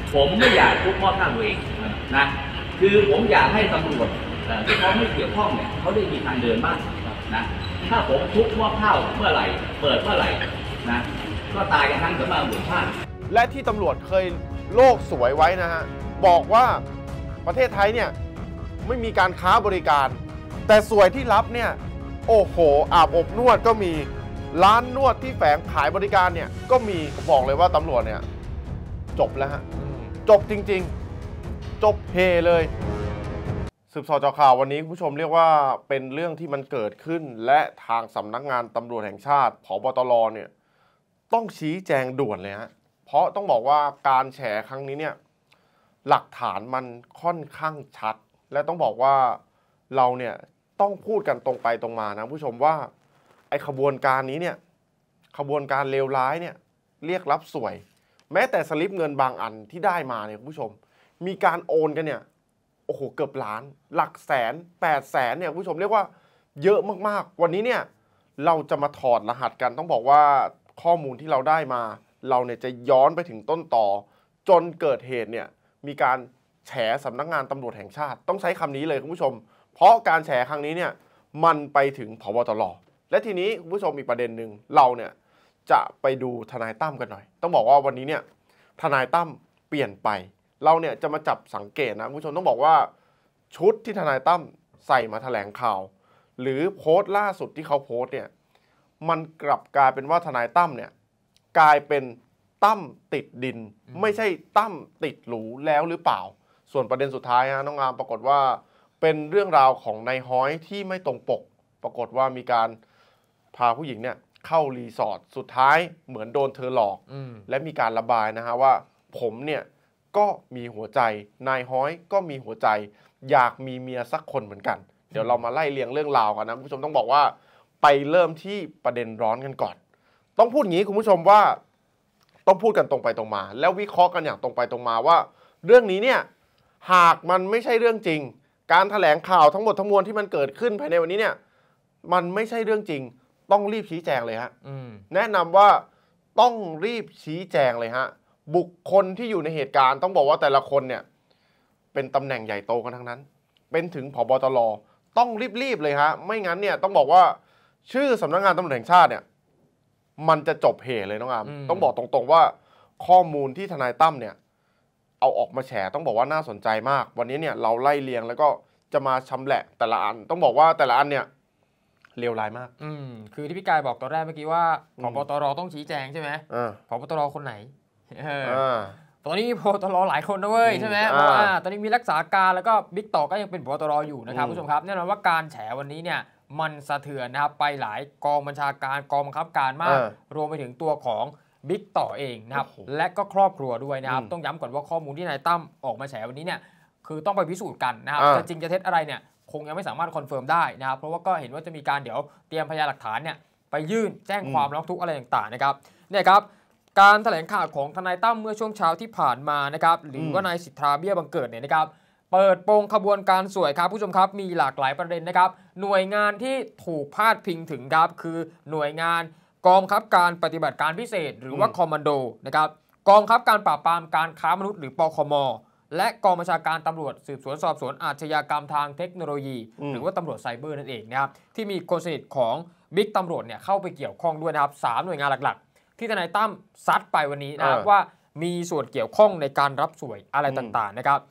ผมไม่อยากทุบหม้อข้างตัวเองนะคือผมอยากให้ตำรวจที่เขาไม่เกี่ยวข้องเนี่ยเขาได้มีทางเดินบ้างนะถ้าผมทุบหม้อข้าวเมื่อไหร่เปิดเมื่อไหร่นะก็ตายกันทั้งสำนักงานชาติและที่ตำรวจเคยโลกสวยไว้นะฮะบอกว่าประเทศไทยเนี่ยไม่มีการค้าบริการแต่สวยที่รับเนี่ยโอ้โหอาบอบนวดก็มีร้านนวดที่แฝงขายบริการเนี่ยก็มีบอกเลยว่าตำรวจเนี่ยจบแล้วฮะจบจริงๆจบเฮเลยสืบสวนเจาะข่าววันนี้คุณผู้ชมเรียกว่าเป็นเรื่องที่มันเกิดขึ้นและทางสำนักงานตำรวจแห่งชาติผบ.ตร.เนี่ยต้องชี้แจงด่วนเลยฮะเพราะต้องบอกว่าการแฉครั้งนี้เนี่ยหลักฐานมันค่อนข้างชัดและต้องบอกว่าเราเนี่ยต้องพูดกันตรงไปตรงมานะผู้ชมว่าไอ้ขบวนการนี้เนี่ยขบวนการเลวร้ายเนี่ยเรียกรับสวยแม้แต่สลิปเงินบางอันที่ได้มาเนี่ยคุณผู้ชมมีการโอนกันเนี่ยโอ้โหเกือบล้านหลักแสน800,000เนี่ยคุณผู้ชมเรียกว่าเยอะมากๆวันนี้เนี่ยเราจะมาถอดรหัสกันต้องบอกว่าข้อมูลที่เราได้มาเราเนี่ยจะย้อนไปถึงต้นต่อจนเกิดเหตุเนี่ยมีการแฉสำนักงานตำรวจแห่งชาติต้องใช้คำนี้เลยคุณผู้ชมเพราะการแฉครั้งนี้เนี่ยมันไปถึงผบ.ตร.และทีนี้คุณผู้ชมมีประเด็นหนึ่งเราเนี่ยจะไปดูทนายตั้มกันหน่อยต้องบอกว่าวันนี้เนี่ยทนายตั้มเปลี่ยนไปเราเนี่ยจะมาจับสังเกตนะคุณผู้ชมต้องบอกว่าชุดที่ทนายตั้มใส่มาแถลงข่าวหรือโพสต์ล่าสุดที่เขาโพสต์เนี่ยมันกลับกลายเป็นว่าทนายตั้มเนี่ยกลายเป็นตั้มติดดินไม่ใช่ตั้มติดหรูแล้วหรือเปล่าส่วนประเด็นสุดท้ายฮะน้องอามปรากฏว่าเป็นเรื่องราวของนายฮ้อยที่ไม่ตรงปกปรากฏว่ามีการพาผู้หญิงเนี่ยเข้ารีสอร์ทสุดท้ายเหมือนโดนเธอหลอกและมีการระบายนะฮะว่าผมเนี่ยก็มีหัวใจนายฮ้อยก็มีหัวใจอยากมีเมียสักคนเหมือนกันเดี๋ยวเรามาไล่เรียงเรื่องราวกันนะคุณผู้ชมต้องบอกว่าไปเริ่มที่ประเด็นร้อนกันก่อนต้องพูดอย่างนี้คุณผู้ชมว่าต้องพูดกันตรงไปตรงมาแล้ววิเคราะห์กันอย่างตรงไปตรงมาว่าเรื่องนี้เนี่ยหากมันไม่ใช่เรื่องจริงการแถลงข่าวทั้งหมดทั้งมวลที่มันเกิดขึ้นภายในวันนี้เนี่ยมันไม่ใช่เรื่องจริงต้องรีบชี้แจงเลยฮะแนะนำว่าต้องรีบชี้แจงเลยฮะบุคคลที่อยู่ในเหตุการณ์ต้องบอกว่าแต่ละคนเนี่ยเป็นตำแหน่งใหญ่โตกันทั้งนั้นเป็นถึงผบ.ตร.ต้องรีบเลยฮะไม่งั้นเนี่ยต้องบอกว่าชื่อสำนักงานตำรวจแห่งชาติเนี่ยมันจะจบเหตุเลยน้องอามต้องบอกตรงๆว่าข้อมูลที่ทนายตั้มเนี่ยเอาออกมาแฉต้องบอกว่าน่าสนใจมากวันนี้เนี่ยเราไล่เรียงแล้วก็จะมาชำแหละแต่ละอันต้องบอกว่าแต่ละอันเนี่ยเลวร้ายมากคือที่พี่กายบอกตอนแรกเมื่อกี้ว่าผบ.ตร.ต้องชี้แจงใช่ไหมผบ.ตร.คนไหนตอนนี้มีผบ.ตร.หลายคนด้วยใช่ไหมเพราะว่าตอนนี้มีรักษาการแล้วก็บิ๊กต่อก็ยังเป็นผบ.ตร.อยู่นะครับผู้ชมครับแน่นอนว่าการแฉวันนี้เนี่ยมันสะเทือนนะครับไปหลายกองบัญชาการกองบังคับการมากรวมไปถึงตัวของบิ๊กต่อเองนะครับและก็ครอบครัวด้วยนะครับต้องย้ำก่อนว่าข้อมูลที่นายตั้มออกมาแฉวันนี้เนี่ยคือต้องไปพิสูจน์กันนะครับจะจริงจะเท็จอะไรเนี่ยคงยังไม่สามารถคอนเฟิร์มได้นะครับเพราะว่าก็เห็นว่าจะมีการเดี๋ยวเตรียมพยานหลักฐานเนี่ยไปยื่นแจ้งความร้องทุกข์อะไรต่างๆนะครับเนี่ยครับการแถลงข่าวของทนายตั้มเมื่อช่วงเช้าที่ผ่านมานะครับหรือว่านายสิทธาเบี้ยบังเกิดเนี่ยนะครับเปิดโปงขบวนการสวยครับผู้ชมครับมีหลากหลายประเด็นนะครับหน่วยงานที่ถูกพาดพิงถึงครับคือหน่วยงานกองบังคับการปฏิบัติการพิเศษหรือว่าคอมมานโดนะครับกองบังคับการปราบปรามการค้ามนุษย์หรือปคม.และกองบัญชาการตำรวจสืบสวนสอบสวนอาชญากรรมทางเทคโนโลยีหรือว่าตำรวจไซเบอร์นั่นเองนะครับที่มีคนสนิทของบิ๊กตำรวจเนี่ยเข้าไปเกี่ยวข้องด้วยนะครับ3หน่วยงานหลักๆที่ทนายตั้มซัดไปวันนี้นะครับว่ามีส่วนเกี่ยวข้องในการรับสวยอะไรต่างๆนะครับ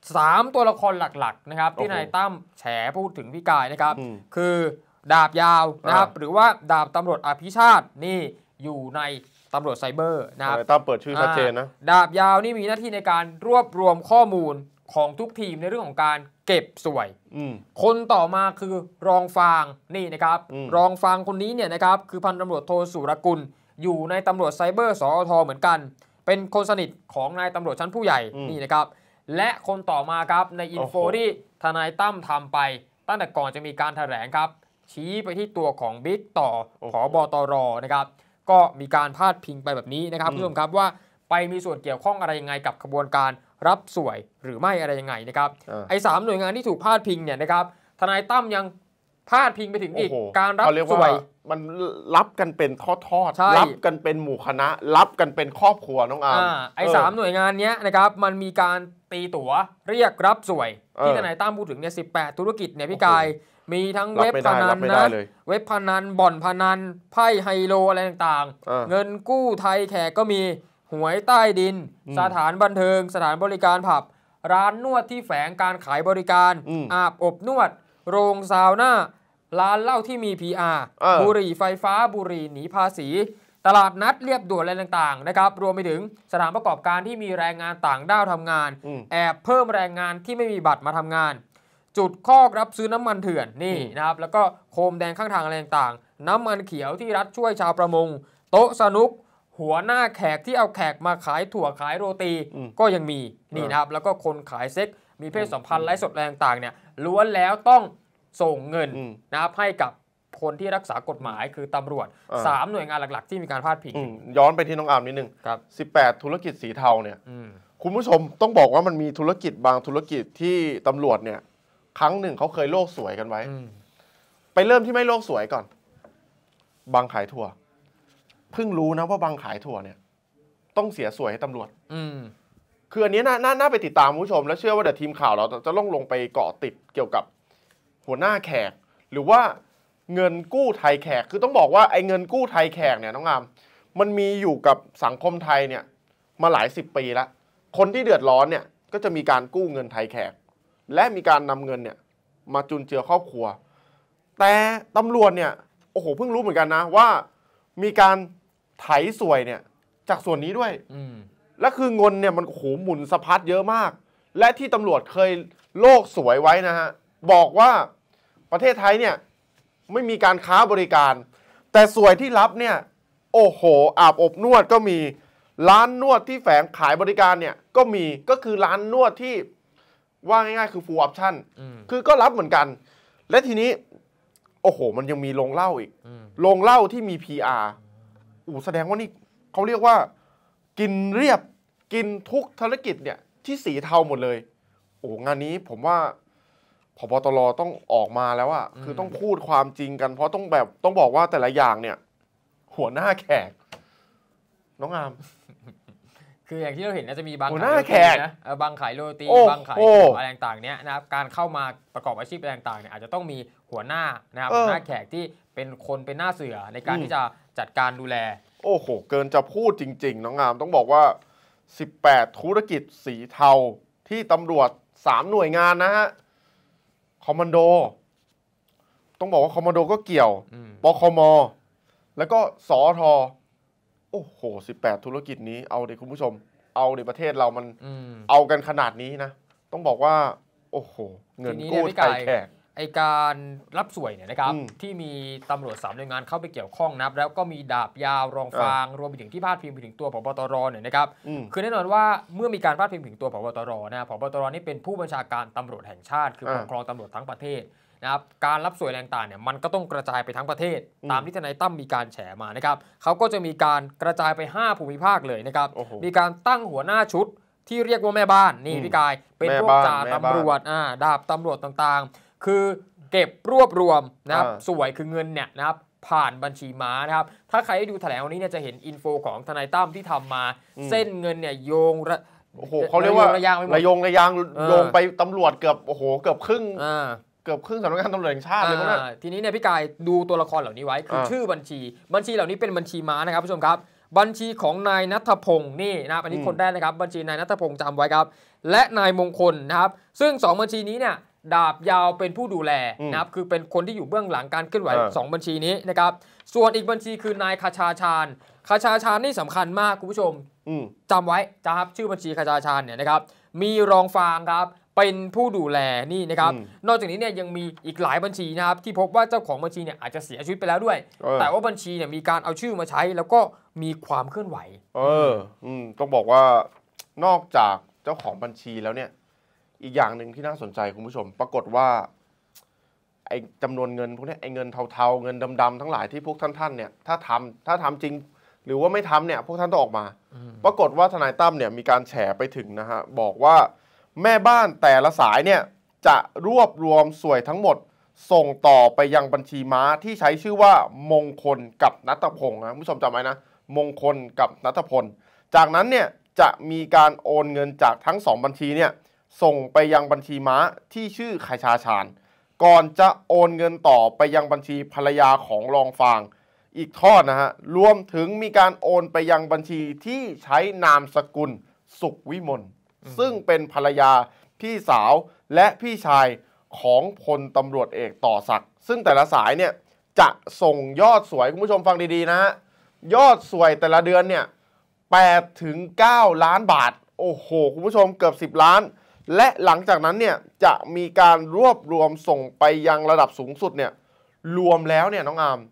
3ตัวละครหลักๆนะครับที่ทนายตั้มแฉพูดถึงพี่กายนะครับคือดาบยาวนะครับหรือว่าดาบตำรวจอภิชาตินี่อยู่ในตำรวจไซเบอร์นะครับตั้มเปิดชื่อชัดเจนนะดาบยาวนี่มีหน้าที่ในการรวบรวมข้อมูลของทุกทีมในเรื่องของการเก็บสวยคนต่อมาคือรองฟางนี่นะครับรองฟางคนนี้เนี่ยนะครับคือพันตำรวจโทสุรกุลอยู่ในตำรวจไซเบอร์สอทเหมือนกันเป็นคนสนิทของนายตำรวจชั้นผู้ใหญ่นี่นะครับและคนต่อมาครับในอินโฟที่ทนายตั้มทำไปตั้งแต่ก่อนจะมีการแถลงครับชี้ไปที่ตัวของบิ๊กต่อผบ.ตร.นะครับก็มีการพาดพิงไปแบบนี้นะครับผู้ชมครับว่าไปมีส่วนเกี่ยวข้องอะไรยังไงกับขบวนการรับสวยหรือไม่อะไรยังไงนะครับไอ้3หน่วยงานที่ถูกพาดพิงเนี่ยนะครับทนายตั้มยังพาดพิงไปถึงอีกการรับสวยมันรับกันเป็นทอดรับกันเป็นหมู่คณะรับกันเป็นครอบครัวน้องอาร์มไอ้3หน่วยงานนี้นะครับมันมีการตีตั๋วเรียกรับสวยที่ทนายตั้มพูดถึงเนี่ย18ธุรกิจเนี่ยพี่กายมีทั้งเว็บพนันนะเว็บพนันบ่อนพนันไพ่ไฮโลอะไรต่างๆเงินกู้ไทยแขกก็มีหวยใต้ดินสถานบันเทิงสถานบริการผับร้านนวดที่แฝงการขายบริการอาบอบนวดโรงซาวน่าร้านเหล้าที่มี PR บุหรี่ไฟฟ้าบุหรี่หนีภาษีตลาดนัดเรียบด่วนอะไรต่างๆนะครับรวมไปถึงสถานประกอบการที่มีแรงงานต่างด้าวทำงานแอบเพิ่มแรงงานที่ไม่มีบัตรมาทำงานจุดคอกรับซื้อน้ำมันเถื่อนนี่นะครับแล้วก็โคมแดงข้างทางอะไรต่างๆน้ำมันเขียวที่รัฐช่วยชาวประมงโต๊ะสนุกหัวหน้าแขกที่เอาแขกมาขายถั่วขายโรตีก็ยังมีนี่นะครับแล้วก็คนขายเซ็กมีเพศสัมพันธ์ไร้สดแรงต่างเนี่ยล้วนแล้วต้องส่งเงินนะครับให้กับคนที่รักษากฎหมายคือตำรวจ3หน่วยงานหลักๆที่มีการพาดพิงย้อนไปที่น้องอาร์มนิดนึง18ธุรกิจสีเทาเนี่ยคุณผู้ชมต้องบอกว่ามันมีธุรกิจบางธุรกิจที่ตำรวจเนี่ยครั้งหนึ่งเขาเคยโลกสวยกันไว้ไปเริ่มที่ไม่โลกสวยก่อนบางขายถั่วเพิ่งรู้นะว่าบางขายถั่วเนี่ยต้องเสียสวยให้ตำรวจคืออันนี้น่าไปติดตามผู้ชมและเชื่อว่าเดี๋ยวทีมข่าวเราจะลงไปเกาะติดเกี่ยวกับหัวหน้าแขกหรือว่าเงินกู้ไทยแขกคือต้องบอกว่าไอ้เงินกู้ไทยแขกเนี่ยน้องอามมันมีอยู่กับสังคมไทยเนี่ยมาหลาย10 ปีแล้วคนที่เดือดร้อนเนี่ยก็จะมีการกู้เงินไทยแขกและมีการนำเงินเนี่ยมาจุนเจือครอบครัวแต่ตำรวจเนี่ยโอ้โหเพิ่งรู้เหมือนกันนะว่ามีการไถสวยเนี่ยจากส่วนนี้ด้วยและคือเงินเนี่ยมันโอ้โหหมุนสะพัดเยอะมากและที่ตำรวจเคยโลกสวยไว้นะฮะบอกว่าประเทศไทยเนี่ยไม่มีการค้าบริการแต่สวยที่รับเนี่ยโอ้โหอาบอบนวดก็มีร้านนวดที่แฝงขายบริการเนี่ยก็มีก็คือร้านนวดที่ว่าง่ายๆคือ full option คือก็รับเหมือนกันและทีนี้โอ้โหมันยังมีโรงเหล้าอีกโรงเหล้าที่มี PR แสดงว่านี่เขาเรียกว่ากินเรียบกินทุกธุรกิจเนี่ยที่สีเทาหมดเลยงานนี้ผมว่าผบ.ตร.ต้องออกมาแล้วอะคือต้องพูดความจริงกันเพราะต้องบอกว่าแต่ละอย่างเนี่ยหัวหน้าแขกน้องอามคืออย่างที่เราเห็นน่าจะมีบางหัวหน้าแขกนะบางขายโรตีบางขายอะไรต่างๆเนี้ยนะครับการเข้ามาประกอบอาชีพอะไรต่างๆเนี่ยอาจจะต้องมีหัวหน้านะครับหัวหน้าแขกที่เป็นคนเป็นหน้าเสือในการที่จะจัดการดูแลโอ้โหเกินจะพูดจริงๆน้องอามต้องบอกว่า18ธุรกิจสีเทาที่ตำรวจ3หน่วยงานนะฮะคอมมานโดต้องบอกว่าคอมมานโดก็เกี่ยวปคม.แล้วก็สอท.โอ้โห18ธุรกิจนี้เอาดิคุณผู้ชมเอาในประเทศเรามันเอากันขนาดนี้นะต้องบอกว่าโอ้โหเงินกู้ไทยแขกไอการรับสวยเนี่ยนะครับที่มีตำรวจ3หน่วยงานเข้าไปเกี่ยวข้องนะแล้วก็มีดาบยาวรองฟางรวมไปถึงที่พาดพิงไปถึงตัวผบ.ตร.เนี่ยนะครับคือแน่นอนว่าเมื่อมีการพาดพิงถึงตัวผบ.ตร.นะผบ.ตร.นี่เป็นผู้บัญชาการตำรวจแห่งชาติคือปกครองตำรวจทั้งประเทศนะครับการรับสวยแรงต่างเนี่ยมันก็ต้องกระจายไปทั้งประเทศตามที่ทนายตั้มมีการแฉมานะครับเขาก็จะมีการกระจายไป5ภูมิภาคเลยนะครับมีการตั้งหัวหน้าชุดที่เรียกว่าแม่บ้านนี่พี่กายเป็นพวกจ่าตำรวจดาบตำรวจต่างๆคือเก็บรวบรวมนะครับสวยคือเงินเนี่ยนะครับผ่านบัญชีม้านะครับถ้าใครได้ดูแถลงวันนี้เนี่ยจะเห็นอินโฟของทนายตั้มที่ทำมาเส้นเงินเนี่ยโยงโอ้โหเขาเรียกว่าระยางโยงไปตำรวจเกือบโอ้โหเกือบครึ่งสำนักงานตำรวจแห่งชาติเลยนะทีนี้เนี่ยพี่กายดูตัวละครเหล่านี้ไว้คือชื่อบัญชีเหล่านี้เป็นบัญชีม้านะครับผู้ชมครับบัญชีของนายณัฐพงศ์นี่นะครับอันนี้คนแรกนะครับบัญชีนายณัฐพงศ์จำไว้ครับและนายมงคลนะครับซึ่ง2บัญชีนี้เนี่ยดาบยาวเป็นผู้ดูแลนะครับคือเป็นคนที่อยู่เบื้องหลังการเคลื่อนไหว2บัญชีนี้นะครับส่วนอีกบัญชีคือนายคชาชาญนี่สำคัญมากคุณผู้ชมจำไว้นะครับชื่อบัญชีคชาชาญเนี่ยนะครับมีรองฟางครับเป็นผู้ดูแลนี่นะครับนอกจากนี้เนี่ยยังมีอีกหลายบัญชีนะครับที่พบว่าเจ้าของบัญชีเนี่ยอาจจะเสียชีวิตไปแล้วด้วยแต่ว่าบัญชีเนี่ยมีการเอาชื่อมาใช้แล้วก็มีความเคลื่อนไหวต้องบอกว่านอกจากเจ้าของบัญชีแล้วเนี่ยอีกอย่างหนึ่งที่น่าสนใจคุณผู้ชมปรากฏว่าไอ้จำนวนเงินพวกนี้ไอ้เงินเทาๆเงินดำๆทั้งหลายที่พวกท่านเนี่ยถ้าทำจริงหรือว่าไม่ทำเนี่ยพวกท่านต้องออกมาปรากฏว่าทนายตั้มเนี่ยมีการแฉไปถึงนะฮะบอกว่าแม่บ้านแต่ละสายเนี่ยจะรวบรวมสวยทั้งหมดส่งต่อไปยังบัญชีม้าที่ใช้ชื่อว่ามงคลกับณัฐพงศ์นะคุณผู้ชมจำไว้นะมงคลกับณัฐพลจากนั้นเนี่ยจะมีการโอนเงินจากทั้ง2บัญชีเนี่ยส่งไปยังบัญชีม้าที่ชื่อคชาชาญก่อนจะโอนเงินต่อไปยังบัญชีภรรยาของรองฟางอีกทอดนะฮะรวมถึงมีการโอนไปยังบัญชีที่ใช้นามสกุลสุขวิมลซึ่งเป็นภรรยาพี่สาวและพี่ชายของพลตำรวจเอกต่อศักดิ์ซึ่งแต่ละสายเนี่ยจะส่งยอดสวยคุณผู้ชมฟังดีๆนะฮะยอดสวยแต่ละเดือนเนี่ย8 ถึง 9 ล้านบาทโอ้โหคุณผู้ชมเกือบ10 ล้านและหลังจากนั้นเนี่ยจะมีการรวบรวมส่งไปยังระดับสูงสุดเนี่ยรวมแล้วเนี่ยน้องอาม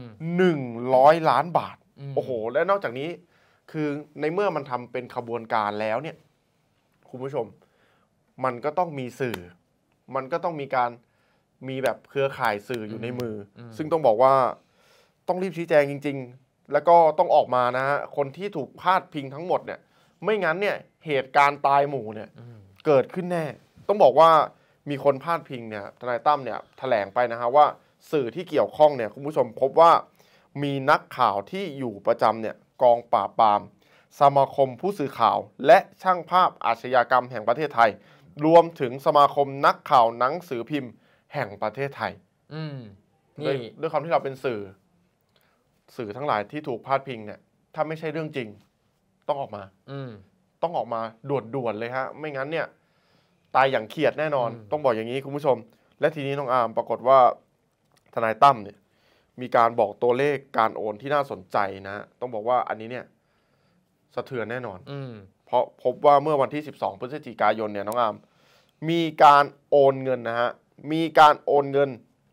100 ล้านบาทโอ้โหและนอกจากนี้คือในเมื่อมันทำเป็นขบวนการแล้วเนี่ยคุณผู้ชมมันก็ต้องมีสื่อมันก็ต้องมีแบบเครือข่ายสื่ออยู่ในมือซึ่งต้องบอกว่าต้องรีบชี้แจงจริงๆแล้วก็ต้องออกมานะฮะคนที่ถูกพาดพิงทั้งหมดเนี่ยไม่งั้นเนี่ยเหตุการณ์ตายหมู่เนี่ยเกิดขึ้นแน่ต้องบอกว่ามีคนพาดพิงเนี่ยทนายตั้มเนี่ยแถลงไปนะฮะว่าสื่อที่เกี่ยวข้องเนี่ยคุณผู้ชมพบว่ามีนักข่าวที่อยู่ประจำเนี่ยกองปราบปรามสมาคมผู้สื่อข่าวและช่างภาพอาชญากรรมแห่งประเทศไทยรวมถึงสมาคมนักข่าวหนังสือพิมพ์แห่งประเทศไทยด้วยความที่เราเป็นสื่อทั้งหลายที่ถูกพาดพิงเนี่ยถ้าไม่ใช่เรื่องจริงต้องออกมาต้องออกมาด่วนๆเลยฮะไม่งั้นเนี่ยตายอย่างเขียดแน่นอนต้องบอกอย่างนี้คุณผู้ชมและทีนี้น้องอาร์มปรากฏว่าทนายตั้มเนี่ยมีการบอกตัวเลขการโอนที่น่าสนใจนะต้องบอกว่าอันนี้เนี่ยสะเทือนแน่นอนเพราะพบว่าเมื่อวันที่12 พฤศจิกายนเนี่ยน้องอาร์มมีการโอนเงินนะฮะมีการโอนเงิน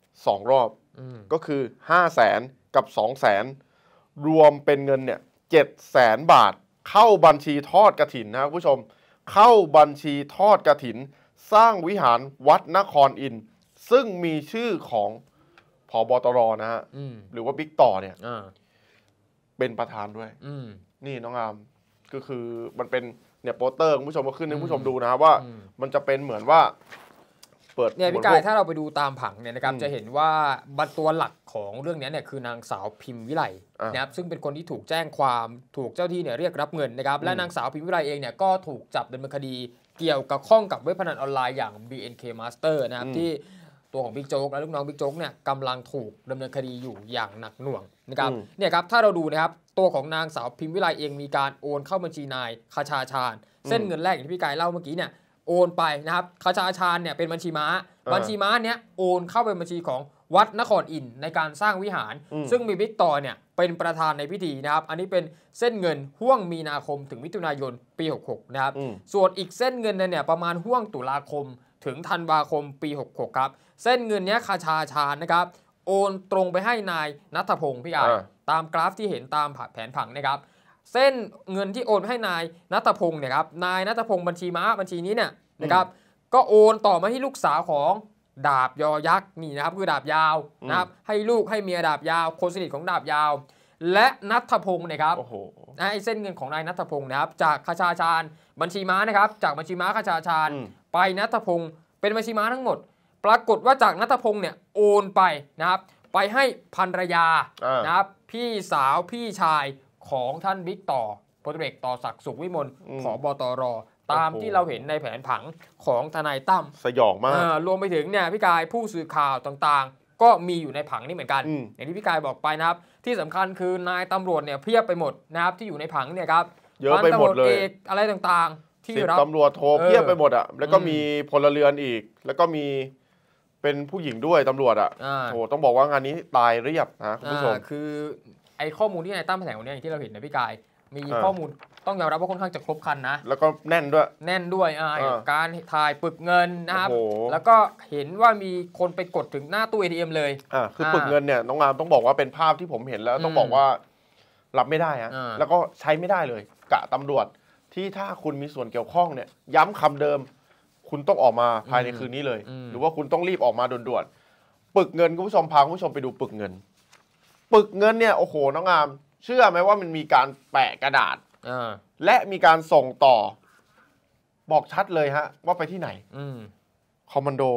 2 รอบก็คือ500,000 กับ 200,000 รวมเป็นเงินเนี่ย700,000 บาทเข้าบัญชีทอดกฐินนะคุณผู้ชมเข้าบัญชีทอดกฐินสร้างวิหารวัดนครอินทร์ซึ่งมีชื่อของผบ.ตร.นะฮะหรือว่าบิ๊กต่อเนี่ยเป็นประธานด้วยนี่น้องอามก็คือมันเป็นเนี่ยโปสเตอร์คุณผู้ชมก็ขึ้นให้คุณผู้ชมดูนะว่ามันจะเป็นเหมือนว่าเปิดเนี่ยพี่กายถ้าเราไปดูตามผังเนี่ยนะครับจะเห็นว่าบัตรตัวหลักของเรื่องนี้เนี่ยคือนางสาวพิมพ์วิไลนะครับซึ่งเป็นคนที่ถูกแจ้งความถูกเจ้าที่เนี่ยเรียกรับเงินนะครับและนางสาวพิมพ์วิไลเองเนี่ยก็ถูกจับดำเนินคดีเกี่ยวกับข้องกับเว็บพนันออนไลน์อย่าง BNK Master นะครับที่ตัวของบิ๊กโจ๊กและลูกน้องบิ๊กโจ๊กเนี่ยกำลังถูกดำเนินคดีอยู่อย่างหนักหน่วงนะครับเนี่ยครับถ้าเราดูนะครับตัวของนางสาวพิมพ์วิไลเองมีการโอนเข้าบัญชีนายคชาชาญเส้นเงินแรกอย่างที่พี่กายเล่าเมื่อกี้เนี่ยโอนไปนะครับคชาชาญเนี่ยเป็นบัญชีม้าเนี้ยโอนเข้าไปบัญชีของวัดนครอินทร์ในการสร้างวิหารซึ่งมีบิ๊กต่อเนี่ยเป็นประธานในพิธีนะครับอันนี้เป็นเส้นเงินห่วงมีนาคมถึงมิถุนายนปี66นะครับส่วนอีกเส้นเงินเนี่ยประมาณห่วงตุลาคมถึงธันวาคมปี66ครับเส้นเงินนี้คชาชาญนะครับโอนตรงไปให้นายณัฐพงศ์พี่อาตามกราฟที่เห็นตามแผนผังนะครับเส้นเงินที่โอนให้นายณัฐพงศ์เนี่ยครับนายณัฐพงศ์บัญชีม้าบัญชีนี้เนี่ยนะครับก็โอนต่อมาให้ลูกสาวของดาบยอยักษ์นี่นะครับคือดาบยาวนะครับให้ลูกให้เมียดาบยาวคนสนิทของดาบยาวและณัฐพงศ์นะครับไอ้เส้นเงินของนายณัฐพงศ์นะครับจากคชาชาญบัญชีม้านะครับจากบัญชีม้าคชาชาญไปณัฐพงศ์เป็นบัญชีม้าทั้งหมดปรากฏว่าจากณัฐพงศ์เนี่ยโอนไปนะครับไปให้ภรรยานะครับพี่สาวพี่ชายของท่านบิ๊กต่อพลตำรวจเอกต่อศักดิ์สุขวิมลผบ.ตร.ตามที่เราเห็นในแผนผังของทนายตั้มสยองมากรวมไปถึงเนี่ยพี่กายผู้สื่อข่าวต่างๆก็มีอยู่ในผังนี้เหมือนกันอย่างที่พี่กายบอกไปนะครับที่สำคัญคือนายตำรวจเนี่ยเพียบไปหมดนะครับที่อยู่ในผังเนี่ยครับเยอะไปหมดเลยอะไรต่างๆที่รับตำรวจโทรเพียบไปหมดอ่ะแล้วก็มีพลเรือนอีกแล้วก็มีเป็นผู้หญิงด้วยตำรวจอ่ะโหต้องบอกว่างานนี้ตายเรียบนะคุณผู้ชมคือไอ้ข้อมูลที่นายตั้มแถลงวันนี้อย่างที่เราเห็นนะพี่กายมีข้อมูลต้องยอมรับว่าค่อนข้างจะครบครันนะแล้วก็แน่นด้วยการถ่ายปึกเงินนะครับแล้วก็เห็นว่ามีคนไปกดถึงหน้าตู้ ATM เลยคือปึกเงินเนี่ยน้องงามต้องบอกว่าเป็นภาพที่ผมเห็นแล้วต้องบอกว่ารับไม่ได้ฮะแล้วก็ใช้ไม่ได้เลยกะตำรวจที่ถ้าคุณมีส่วนเกี่ยวข้องเนี่ยย้ำคำเดิมคุณต้องออกมาภายในคืนนี้เลยหรือว่าคุณต้องรีบออกมาด่วนๆปึกเงินคุณผู้ชมพาคุณผู้ชมไปดูปึกเงินเนี่ยโอ้โหน้องงามเชื่อไหมว่ามันมีการแปะกระดาษและมีการส่งต่อบอกชัดเลยฮะว่าไปที่ไหนคอมมานโดฮะ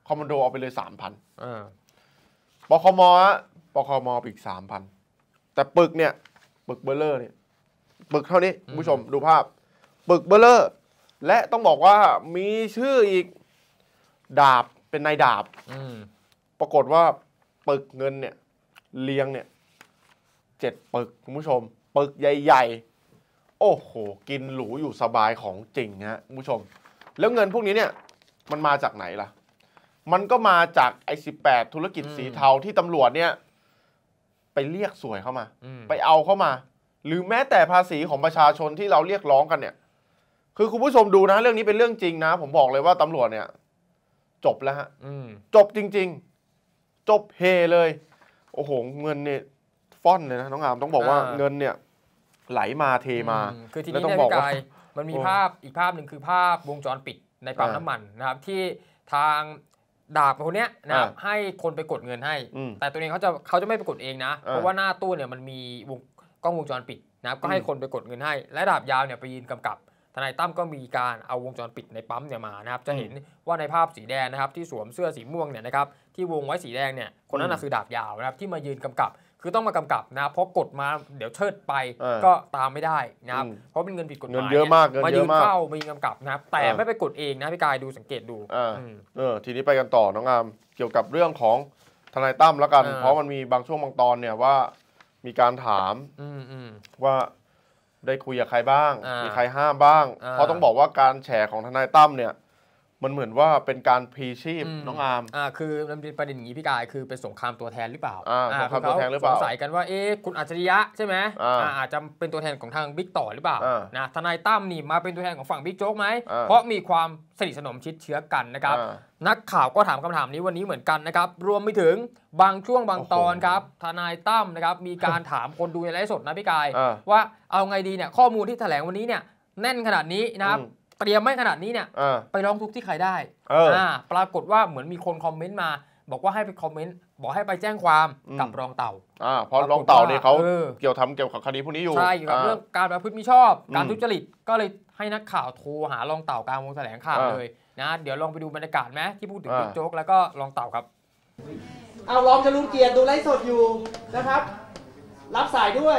คอมมานโดเอาไปเลย 3,000 ปคมปคมอีก 3,000 แต่ปึกเนี่ยปึกเบลเลอร์เนี่ยปึกเท่านี้คุณผู้ชมดูภาพปึกเบลเลอร์และต้องบอกว่ามีชื่ออีกดาบเป็นนายดาบปรากฏว่าปึกเงินเนี่ยเรียงเนี่ย7 ปึกคุณผู้ชมปึกใหญ่ๆโอ้โหกินหรูอยู่สบายของจริงฮะคุณผู้ชมแล้วเงินพวกนี้เนี่ยมันมาจากไหนล่ะมันก็มาจากไอ้18ธุรกิจสีเทาที่ตำรวจเนี่ยไปเรียกสวยเข้ามาไปเอาเข้ามาหรือแม้แต่ภาษีของประชาชนที่เราเรียกร้องกันเนี่ยคือคุณผู้ชมดูนะเรื่องนี้เป็นเรื่องจริงนะผมบอกเลยว่าตำรวจเนี่ยจบแล้วฮะจบจริงๆจบเฮเลยโอ้โหเงินเนี่ยฟ่อนเลยนะน้องอามต้องบอกว่าเงินเนี่ยไหลมาเทมาคือทีนี้เนี่ยพี่กายมันมีภาพอีกภาพหนึ่งคือภาพวงจรปิดในปั๊มน้ำมันนะครับที่ทางดาบคนนี้นะครับให้คนไปกดเงินให้แต่ตัวเองเขาจะไม่ไปกดเองนะเพราะว่าหน้าตู้เนี่ยมันมีกล้องวงจรปิดนะครับก็ให้คนไปกดเงินให้และดาบยาวเนี่ยไปยืนกำกับทนายตั้มก็มีการเอาวงจรปิดในปั๊มเนี่ยมานะครับจะเห็นว่าในภาพสีแดงนะครับที่สวมเสื้อสีม่วงเนี่ยนะครับที่วงไว้สีแดงเนี่ยคนนั้นคือดาบยาวนะครับที่มายืนกำกับคือต้องมากำกับนะเพราะกดมาเดี๋ยวเชิดไปก็ตามไม่ได้นะครับเพราะเป็นเงินผิดกฎหมายเงินเยอะมากมายืนเข้ามายืนกำกับนะครับแต่ไม่ไปกดเองนะพี่กายดูสังเกตดูทีนี้ไปกันต่อน้องอามเกี่ยวกับเรื่องของทนายตั้มแล้วกันเพราะมันมีบางช่วงบางตอนเนี่ยว่ามีการถามว่าได้คุยกับใครบ้างมีใครห้ามบ้างเพราะต้องบอกว่าการแฉของทนายตั้มเนี่ยมันเหมือนว่าเป็นการพลีชีพน้องอามคือมันเป็นประเด็นอย่างนี้พี่กายคือเป็นสงครามตัวแทนหรือเปล่าสงครามตัวแทนหรือเปล่าสงสัยกันว่าคุณอัจฉริยะใช่ไหมอาจจะเป็นตัวแทนของทางบิ๊กต่อหรือเปล่านะทนายตั้มนี่มาเป็นตัวแทนของฝั่งบิ๊กโจ๊กไหมเพราะมีความสนิทสนมชิดเชื้อกันนะครับนักข่าวก็ถามคำถามนี้วันนี้เหมือนกันนะครับรวมไปถึงบางช่วงบางตอนครับทนายตั้มนะครับมีการถามคนดูในไลฟ์สดนะพี่กายว่าเอาไงดีเนี่ยข้อมูลที่แถลงวันนี้เนี่ยแน่นขนาดนี้นะครับเตรียมไม่ขนาดนี้เนี่ยไปร้องทุกข์ที่ใครได้ปรากฏว่าเหมือนมีคนคอมเมนต์มาบอกว่าให้ไปคอมเมนต์บอกให้ไปแจ้งความกับรองเต่าเพราะรองเต่าเนี่ยเขาเกี่ยวกับคดีพวกนี้อยู่ใช่เกี่ยวกับเรื่องการประพฤติมิชอบการทุจริตก็เลยให้นักข่าวโทรหารองเต่ากลางวงแถลงข่าวเลยนะเดี๋ยวลองไปดูบรรยากาศไหมที่พูดถึงบิ๊กโจ๊กแล้วก็รองเต่าครับเอารองจรูญเกียรติดูไลฟ์สดอยู่นะครับรับสายด้วย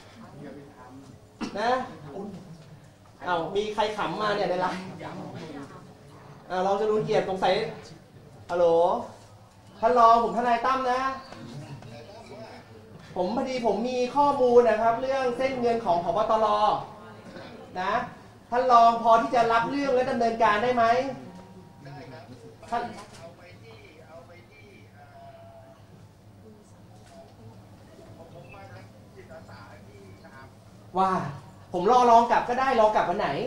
นะเอามีใครขำมาเนี่ยในไลน์รองจรูญเกียรติสงสัยฮัลโหลท่านรองผมทนายตั้มนะผมพอดีผมมีข้อมูลนะครับเรื่องเส้นเงินของผบ.ตร.นะท่านรองพอที่จะรับเรื่องและดำเนินการได้ไหมท่านว่าผมรองกลับก็ได้รองกลับวันไหน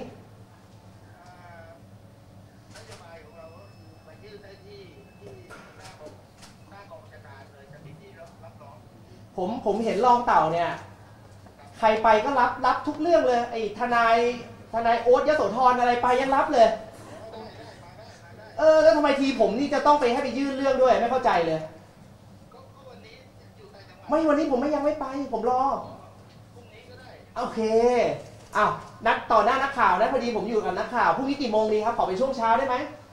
ผมเห็นรองเต่าเนี่ยใครไปก็รับทุกเรื่องเลยไอ้ทนายโอ๊ตยโสธรอะไรไปยังรับเลยแล้วทำไมทีผมนี่จะต้องไปให้ไปยื่นเรื่องด้วยไม่เข้าใจเลยไม่วันนี้ผมยังไม่ไปผมรอโอเคอ้าวนัดต่อหน้านักข่าวนะพอดีผมอยู่กับนักข่าวพรุ่งนี้กี่โมงดีครับขอไปช่วงเช้าได้ไหม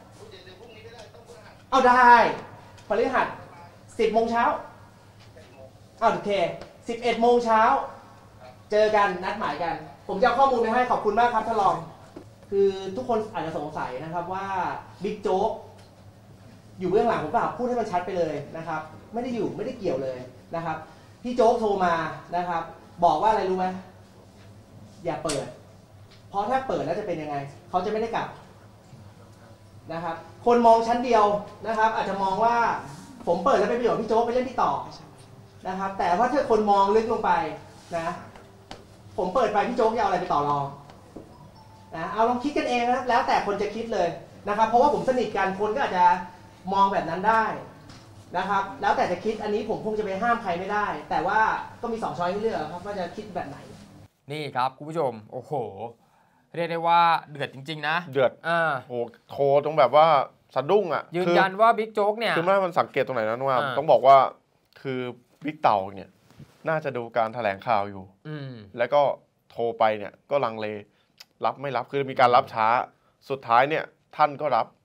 เอาได้พฤหัส10 โมงเช้าโอเค11 โมงเช้าเจอกันนัดหมายกันผมจะเอาข้อมูลไปให้ขอบคุณมากครับท่านรองคือทุกคนอาจจะสงสัยนะครับว่าบิ๊กโจ๊กอยู่เบื้องหลังผมเปล่าพูดให้มันชัดไปเลยนะครับไม่ได้อยู่ไม่ได้เกี่ยวเลยนะครับพี่โจ๊กโทรมานะครับบอกว่าอะไรรู้ไหมอย่าเปิดเพราะถ้าเปิดแล้วจะเป็นยังไงเขาจะไม่ได้กลับนะครับคนมองชั้นเดียวนะครับอาจจะมองว่าผมเปิดแล้วเป็นประโยชน์พี่โจ๊กไปเล่นพี่ต่อนะครับแต่ว่าถ้าคนมองลึกลงไปนะผมเปิดไปพี่โจ๊กจะเอาอะไรไปต่อรองนะเอาลองคิดกันเองนะแล้วแต่คนจะคิดเลยนะครับเพราะว่าผมสนิทกันคนก็อาจจะมองแบบนั้นได้นะครับแล้วแต่จะคิดอันนี้ผมคงจะไปห้ามใครไม่ได้แต่ว่าก็มี2 ช้อยให้เลือกครับว่าจะคิดแบบไหนนี่ครับคุณผู้ชมโอ้โหเรียกได้ว่าเดือดจริงๆนะเดือดโอ้โทรตรงแบบว่าสะดุ้งยืนยันว่าบิ๊กโจ๊กเนี่ยคือมันสังเกตตรงไหนนะว่าต้องบอกว่าคือบิ๊กเต่าเนี่ยน่าจะดูการแถลงข่าวอยู่แล้วก็โทรไปเนี่ยก็ลังเลรับไม่รับคือมีการรับช้าสุดท้ายเนี่ยท่านก็รับ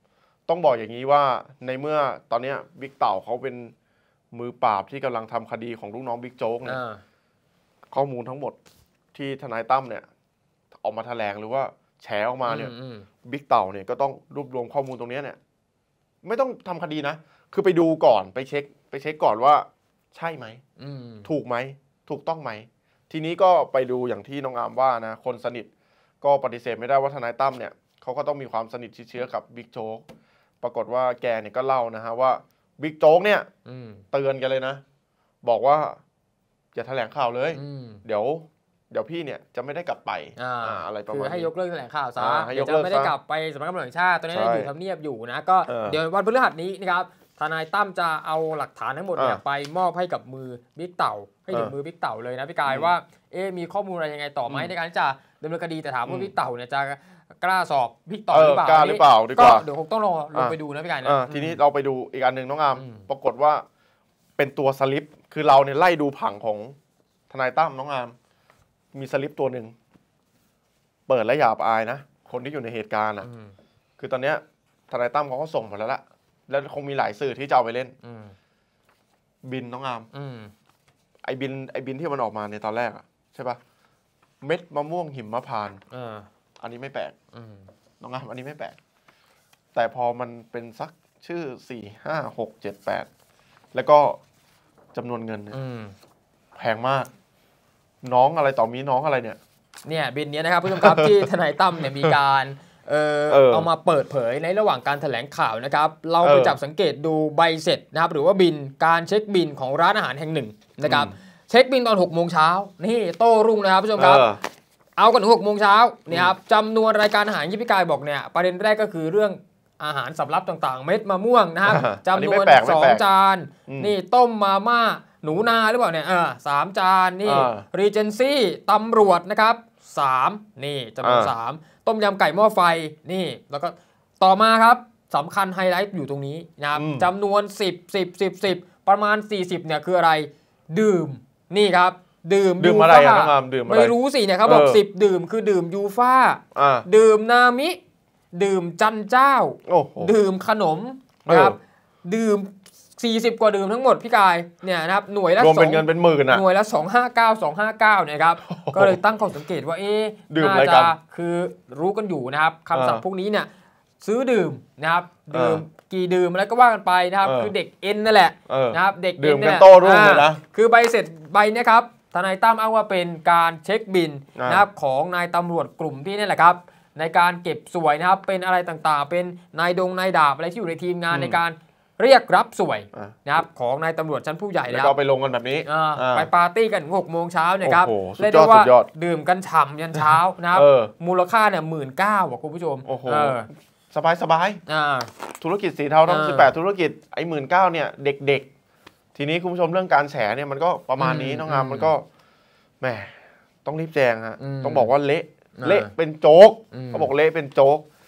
ต้องบอกอย่างนี้ว่าในเมื่อตอนนี้บิ๊กเต่าเขาเป็นมือปราบที่กำลังทำคดีของลูกน้องบิ๊กโจ๊กเนี่ยข้อมูลทั้งหมดที่ทนายตั้มเนี่ยออกมาแถลงหรือว่าแฉออกมาเนี่ยบิ๊กเต่าเนี่ยก็ต้องรวบรวมข้อมูลตรงนี้เนี่ยไม่ต้องทำคดีนะคือไปดูก่อนไปเช็คก่อนว่าใช่ไหมถูกไหมถูกต้องไหมทีนี้ก็ไปดูอย่างที่น้องอามว่านะคนสนิทก็ปฏิเสธไม่ได้ว่าทนายตั้มเนี่ยเขาก็ต้องมีความสนิทชิดเชื้อกับบิ๊กโจ๊กปรากฏว่าแกเนี่ยก็เล่านะฮะว่าบิ๊กโจ๊กเนี่ยเตือนกันเลยนะบอกว่าอย่าแถลงข่าวเลยเดี๋ยวพี่เนี่ยจะไม่ได้กลับไปอะไรประมาณนี้คือให้ยกเลิกแถลงข่าวซะเดี๋ยวจะไม่ได้กลับไปสำนักงานตำรวจแห่งชาติตอนนี้อยู่ทำเนียบอยู่นะก็เดี๋ยววันพฤหัสนี้นะครับทนายตั้มจะเอาหลักฐานทั้งหมดเนี่ยไปมอบให้กับมือบิ๊กเต่าให้ถึงมือบิ๊กเต่าเลยนะพี่กายว่ามีข้อมูลอะไรยังไงต่อไหมในการที่จะดำเนินคดีแต่ถามว่าบิ๊กเต่าเนี่ยจะกล้าสอบบิ๊กต่อหรือเปล่ากล้าหรือเปล่าดีกว่าเดี๋ยวคงต้องลงไปดูนะพี่กายนะทีนี้เราไปดูอีกอันหนึ่งน้องอามปรากฏว่าเป็นตัวสลิปคือเราเนี่ยไล่ดูผังของทนายตั้มน้องอามมีสลิปตัวหนึ่งเปิดและหยาบอายนะคนที่อยู่ในเหตุการณ์คือตอนเนี้ยทนายตั้มเขาก็ส่งหมดแล้วละแล้วคงมีหลายสื่อที่จะเอาไปเล่นบินน้องอามไอ้บินที่มันออกมาในตอนแรกอะใช่ปะเม็ดมะม่วงหิมพานต์อันนี้ไม่แปลกน้องอามอันนี้ไม่แปลกแต่พอมันเป็นสักชื่อ4 5 6 7 8แล้วก็จำนวนเงินแพงมากน้องอะไรต่อมีน้องอะไรเนี่ยบินนี้นะครับผู้ชมครับ ที่ทนายตั้มเนี่ยมีการเอามาเปิดเผยในระหว่างการแถลงข่าวนะครับเราไปจับสังเกตดูใบเสร็จนะครับหรือว่าบินการเช็คบินของร้านอาหารแห่งหนึ่งนะครับเช็คบินตอน6 โมงเช้านี่โต้รุ่งนะครับผู้ชมครับเอากัน6 โมงเช้านี่ครับจำนวนรายการอาหารที่พี่กายบอกเนี่ยประเด็นแรกก็คือเรื่องอาหารสำรับต่างๆเม็ดมะม่วงนะครับจำนวน2 จานนี่ต้มมาม่าหนูนาหรือเปล่าเนี่ย3 จานนี่รีเจนซี่ตำรวจนะครับ3นี่จำนวน3ต้มยำไก่หม้อไฟนี่แล้วก็ต่อมาครับสำคัญไฮไลท์อยู่ตรงนี้นะครับจำนวน10ประมาณ40เนี่ยคืออะไรดื่มนี่ครับดื่มอะไรน้องอามดื่มอะไรไม่รู้สิเนี่ยเขาบอก10ดื่มคือดื่มยูฟ่าดื่มนามิดื่มจันเจ้าดื่มขนมนะครับดื่ม40 กว่าดื่มทั้งหมดพี่กายเนี่ยนะครับหน่วยละรวมเป็นเงินเป็นหมื่นหน่วยละ259เนี่ยครับก็เลยตั้งข้อสังเกตว่าน่าจะคือรู้กันอยู่นะครับคำศัพท์พวกนี้เนี่ยซื้อดื่มนะครับดื่มกี่ดื่มอะไรก็ว่ากันไปนะครับคือเด็กเอ็นนั่นแหละนะครับเด็กเอ็นเนี่ยคือใบเสร็จใบนี้ครับทนายตั้มอ้างว่าเป็นการเช็คบินนะครับของนายตำรวจกลุ่มที่นี่แหละครับในการเก็บสวยนะครับเป็นอะไรต่างๆเป็นนายดาบอะไรที่อยู่ในทีมงานในการเรียกรับสวยนะครับของนายตำรวจชั้นผู้ใหญ่แล้วก็ไปลงกันแบบนี้ไปปาร์ตี้กัน6 โมงเช้าเนี่ยครับเรียกได้ว่าดื่มกันฉ่ำยันเช้านะครับมูลค่าเนี่ย19,000คุณผู้ชมสบายธุรกิจสีเทาทั้ง18ธุรกิจไอ้19,000เนี่ยเด็กๆทีนี้คุณผู้ชมเรื่องการแฉเนี่ยมันก็ประมาณนี้น้องงามมันก็แหมต้องรีบแจงฮะต้องบอกว่าเละเป็นโจ๊กเขาบอกเละเป็นโจ๊ก